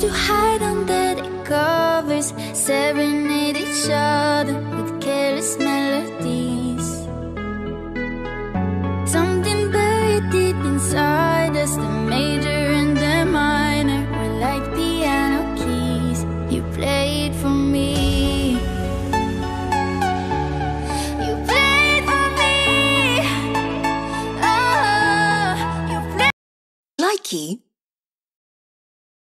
to hide under the covers, serenade each other with careless melodies. Something buried deep inside us, the major and the minor were like piano keys. You played for me. You played for me. Oh, you played. Likey